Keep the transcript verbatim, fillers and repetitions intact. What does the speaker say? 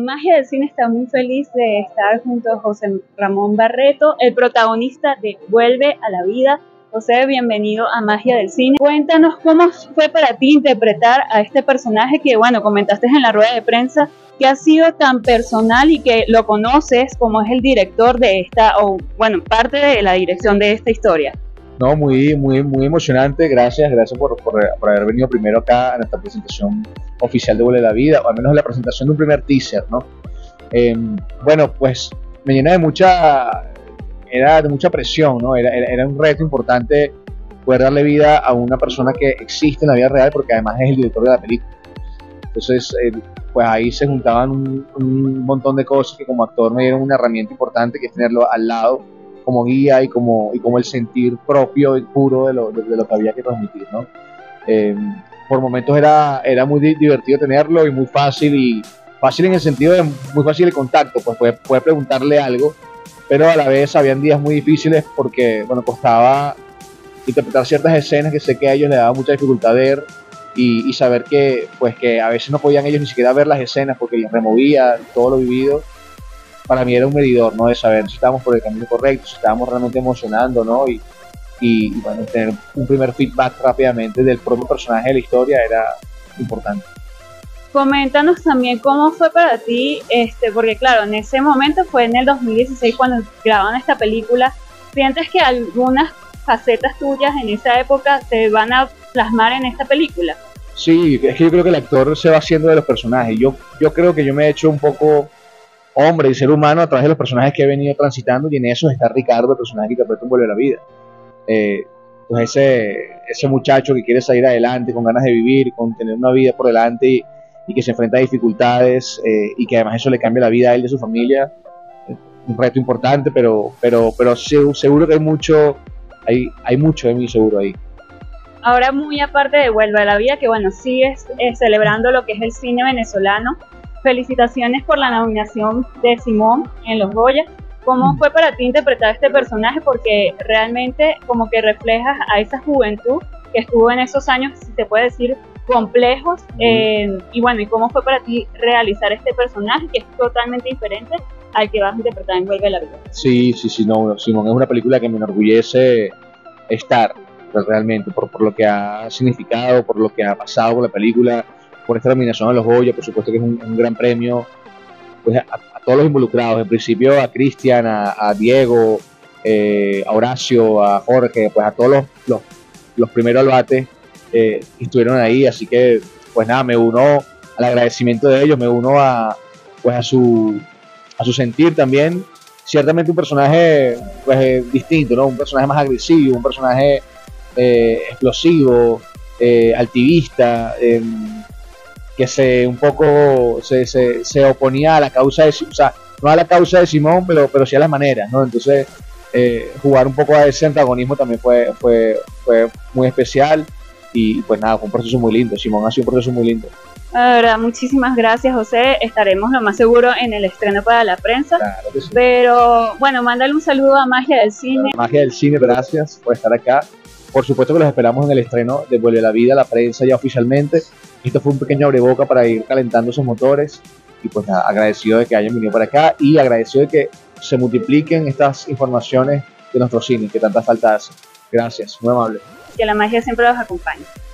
Magia del Cine está muy feliz de estar junto a José Ramón Barreto, el protagonista de Vuelve a la Vida. José, bienvenido a Magia del Cine. Cuéntanos cómo fue para ti interpretar a este personaje que, bueno, comentaste en la rueda de prensa que ha sido tan personal y que lo conoces como es el director de esta, o bueno, parte de la dirección de esta historia. No, muy, muy, muy emocionante. Gracias, gracias por, por, por haber venido primero acá a nuestra presentación oficial de Vuelve a la Vida, o al menos la presentación de un primer teaser, ¿no? Eh, bueno, pues me llena de mucha, era de mucha presión, ¿no? Era, era, era un reto importante poder darle vida a una persona que existe en la vida real, porque además es el director de la película. Entonces, eh, pues ahí se juntaban un, un montón de cosas que como actor me dieron una herramienta importante, que es tenerlo al lado como guía y como, y como el sentir propio y puro de lo, de, de lo que había que transmitir, ¿no? Eh, por momentos era, era muy divertido tenerlo y muy fácil, y fácil en el sentido de muy fácil el contacto, pues poder, poder preguntarle algo, pero a la vez habían días muy difíciles porque, bueno, costaba interpretar ciertas escenas que sé que a ellos les daba mucha dificultad ver, y, y saber que, pues, que a veces no podían ellos ni siquiera ver las escenas porque les removía todo lo vivido. Para mí era un medidor, ¿no? De saber si estábamos por el camino correcto, si estábamos realmente emocionando, ¿no? Y, y, y bueno, tener un primer feedback rápidamente del propio personaje de la historia era importante. Coméntanos también cómo fue para ti, este, porque claro, en ese momento fue en el dos mil dieciséis cuando grabaron esta película. ¿Sientes que algunas facetas tuyas en esa época se van a plasmar en esta película? Sí, es que yo creo que el actor se va haciendo de los personajes. Yo, yo creo que yo me he hecho un poco hombre y ser humano a través de los personajes que he venido transitando, y en eso está Ricardo, el personaje que interpreta en Vuelve a la Vida. Eh, pues ese, ese muchacho que quiere salir adelante, con ganas de vivir, con tener una vida por delante, y, y que se enfrenta a dificultades, eh, y que además eso le cambia la vida a él y a su familia. Un reto importante, pero, pero, pero seguro que hay mucho, hay, hay mucho de mí seguro ahí. Ahora, muy aparte de Vuelve a la Vida, que bueno, sigues eh, celebrando lo que es el cine venezolano. Felicitaciones por la nominación de Simón en los Goya. ¿Cómo fue para ti interpretar este personaje? Porque realmente como que reflejas a esa juventud que estuvo en esos años, si se puede decir, complejos. Eh, y bueno, ¿y cómo fue para ti realizar este personaje que es totalmente diferente al que vas a interpretar en Vuelve a la Vida? Sí, sí, sí, no, Simón es una película que me enorgullece estar, pues, realmente, por, por lo que ha significado, por lo que ha pasado por la película, por esta nominación a los Goya. Por supuesto que es un, un gran premio, pues, a, a todos los involucrados, en principio a Cristian, a, a Diego, eh, a Horacio, a Jorge, pues a todos los, los, los primeros albates eh, que estuvieron ahí. Así que, pues nada, me uno al agradecimiento de ellos, me uno a, pues, a su a su sentir también. Ciertamente un personaje, pues, eh, distinto, ¿no? Un personaje más agresivo, un personaje eh, explosivo, eh, altivista, eh, que se un poco se, se, se oponía a la causa de, o sea, no a la causa de Simón, pero, pero sí a las maneras, ¿no? Entonces, eh, jugar un poco a ese antagonismo también fue, fue, fue muy especial, y pues nada, fue un proceso muy lindo. Simón ha sido un proceso muy lindo. La verdad, muchísimas gracias, José. Estaremos lo más seguro en el estreno para la prensa. Claro que sí. Pero bueno, mándale un saludo a Magia del Cine. Magia del Cine, gracias por estar acá. Por supuesto que los esperamos en el estreno de Vuelve a la Vida, la prensa ya oficialmente. Esto fue un pequeño abreboca para ir calentando esos motores, y pues nada, agradecido de que hayan venido para acá, y agradecido de que se multipliquen estas informaciones de nuestro cine que tanta falta hace. Gracias, muy amable. Que la magia siempre los acompañe.